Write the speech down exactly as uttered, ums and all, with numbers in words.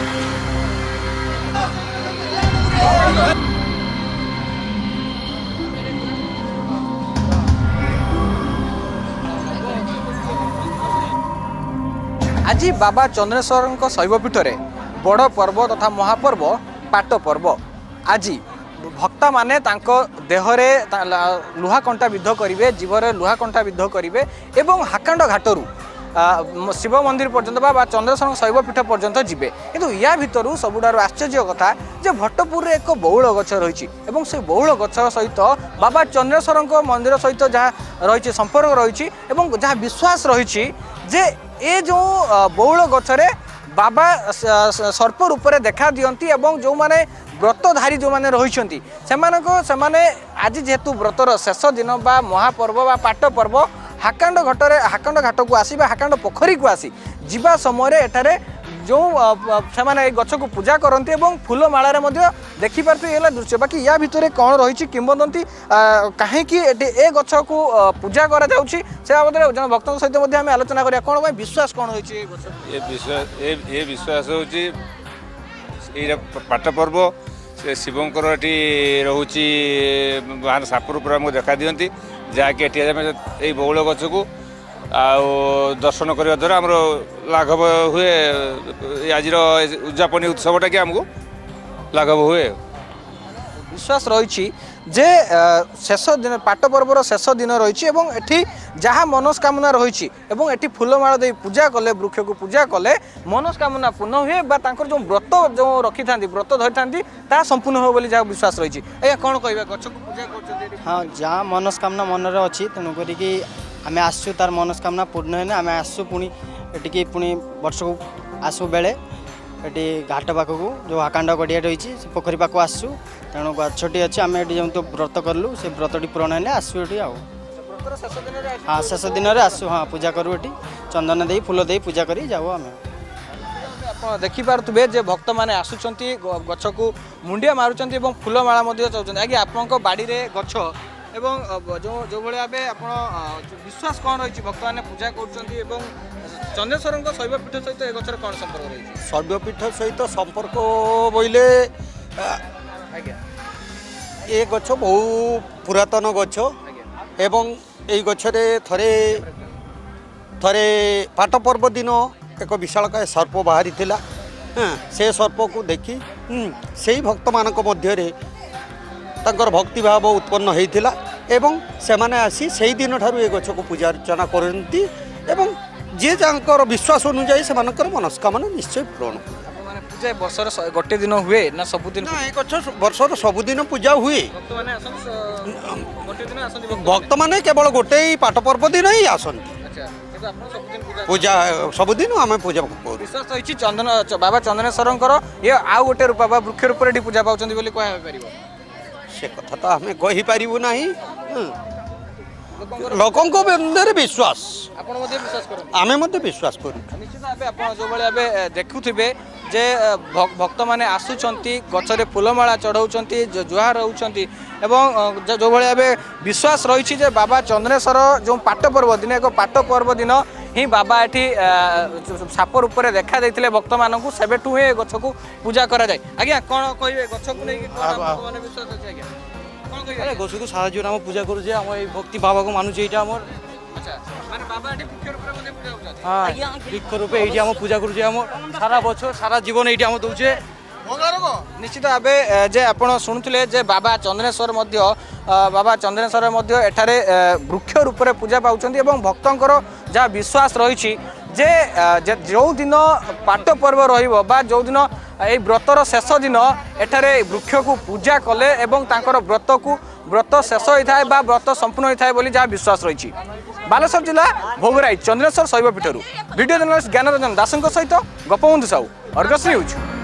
आज बाबा चंद्रेश्वर शैवपीठ में बड़ पर्व तथा महापर्व पाट पर्व आज भक्त माने देहरे लुहा कंटा विद्ध करेंगे जीवरे लुहा कंटा विद्ध करेंगे एवं हाकांड घाटरू शिव मंदिर पर्यंत बा चंद्रेश्वर शैवपीठ पर्यंत जीवे किंतु या भितर सबुठार आश्चर्य कथा जे भट्टपुर रे एक बौल गछ रही से बौल गछ सहित बाबा चंद्रेश्वर मंदिर सहित जहाँ रही संपर्क रही जहाँ विश्वास रही जे ए जो बौल गछरे बाबा सर्प रूप में देखा दियंती एवं जो माने व्रतधारी जो माने रही से आज जेहेतु व्रतर शेष दिन बा महापर्व बा पाट पर्व हाकांड घाटरे हाकांड घाट को आसी हाकांड पोखरी को आसी जीवा समय एठारे जो से गछ को पूजा करती और फूलमाल देखी पारे दृश्य बाकी या भितर कौन रही किंवदंती कहीं ए गछ को पूजा करा से बाबद जन भक्त सहित आम आलोचना करा कौन विश्वास कौन रही विश्वास हूँ पाट पर्व से शिवंकर ये रोचे बाहर साप रूप में देखा दिखती जहाँकि ये बौल गछ को आउ दर्शन करने द्वारा आमर लाघव हुए आज उद्यापन उत्सवटा कि आमको लाघव हुए विश्वास रही जे शेष दिन पाट पर्वर शेष दिन रही जहाँ मनस्कामना रही एटी फूलमाल दे पूजा कले वृक्ष को पूजा कले मनस्कामना पूर्ण हुए जो व्रत जो रखी था व्रत धरी था संपूर्ण हो बोली जहाँ विश्वास रही है कौन कह गछ को पूजा कर हाँ जहाँ मनस्कामना मन में अच्छी तेणुक आम आसु तार मनस्कामना पूर्ण है आम आसु पुणी एटिकी पुणी वर्ष को आसु बेले ये घाट पाखक जो हाकांड गड़िया रही से पोखरी पाक आसु तेणु गछटी अच्छी आम ये जो व्रत कलु से व्रतटी पूरण है आसु ये आउ हाँ शेष दिन में आसु हाँ पूजा करूँ ये चंदन दे फूल दे पूजा कर जाऊ आम आप देखिपे जे भक्त मैंने आसुंच गछ को मुंडिया मारुंच फूलमाला चाहते आगे आप बाड़ी में गछ एवं जो जो भाई भाव आप विश्वास कौन रही भक्त मैंने पूजा कर चंद्रेश्वर शैवपीठ सहित ए गचर कौन संपर्क रही शैवपीठ सहित संपर्क बोले ये गछ बहु पुरातन गछ एवं ये गछरे थरे थरे पाट पर्व दिन एक विशालकाय सर्प बाहरी थिला से सर्प को देखी से भक्त मानक मध्य तांकर भक्ति भाव उत्पन्न होता एवं से माने आसी से दिन ठारू ए गछ को पूजा अर्चना करती एवं जे जांकर विश्वास अनुजाई से मनस्कामना निश्चय पूरण पूजा वर्षर गोटे दिन हुए ना सबुदिन ना ए गछ वर्षर सबुदिन पूजा हुए भक्त माने केवल गोटे पाट पर्व दिन ही आसंती पूजा सबुदिन आम पूजा विश्वास रही चंदन बाबा चंद्रेश्वर ये आउ गोटे रूप बा वृक्ष रूप में पूजा पाँच से कथा तो आम कहीपरू ना लोकों विश्वास आम विश्वास करूँ निश्चित भाव आप जो भाई देखुवे जे भक्त मैंने आसुंच गचरे फूलमाला चढ़ाऊँच जुहार होती जो भाई विश्वास रही बाबा चंद्रेश्वर जो पाट पर्व दिन एक पाट पर्व दिन ही बाबा ये साप रूप में देखा देते भक्त मानू से गछ को पूजा करा जाए आज्ञा कौन कहे गछ को लेकिन विश्वास अच्छे आज्ञा गछ को साहय आम पूजा करुचे आम भक्ति भाव को मानुचे यहाँ आम हाँ वृक्ष रूपे ये आम पूजा करुचे आम सारा बचर सारा जीवन ये आम दौचे निश्चित भाव जे आप शुणुले जे बाबा चंद्रेश्वर बाबा चंद्रेश्वर एठारे वृक्ष रूप में पूजा पाँच भक्तर जहाँ विश्वास रही जे जो दिन पाट पर्व रहा जो दिन ये व्रतर शेष दिन एठारे वृक्ष को पूजा कले व्रत को व्रत शेष होता है व्रत संपूर्ण होता है बोली जहाँ विश्वास रही बालेश्वर जिला भोगराई चंद्रेश्वर शैवपीठ वीडियो जर्नलिस्ट ज्ञानरंजन दास सहित गोपबंधु साहू अर्गस न्यूज।